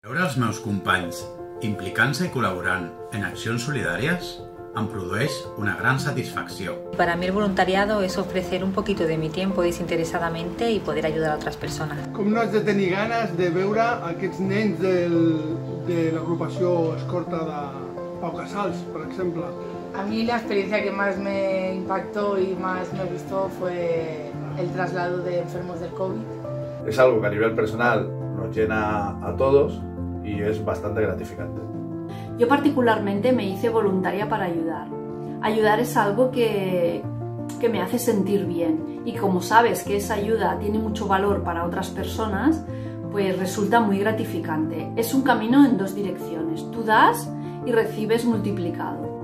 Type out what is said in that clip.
Veure els meus companys implicant-se i col·laborant en accions solidàries em produeix una gran satisfacció. Para mí el voluntariado es ofrecer un poquito de mi tiempo desinteresadamente y poder ayudar a otras personas. Com no has de tenir ganes de veure aquests nens de l'agrupació Escorta de Pau Casals, por ejemplo. A mí la experiencia que más me impactó y más me gustó fue el traslado de enfermos del COVID. Es algo que a nivel personal nos llena a todos y es bastante gratificante. Yo particularmente me hice voluntaria para ayudar. Ayudar es algo que me hace sentir bien y como sabes que esa ayuda tiene mucho valor para otras personas, pues resulta muy gratificante. Es un camino en dos direcciones. Tú das y recibes multiplicado.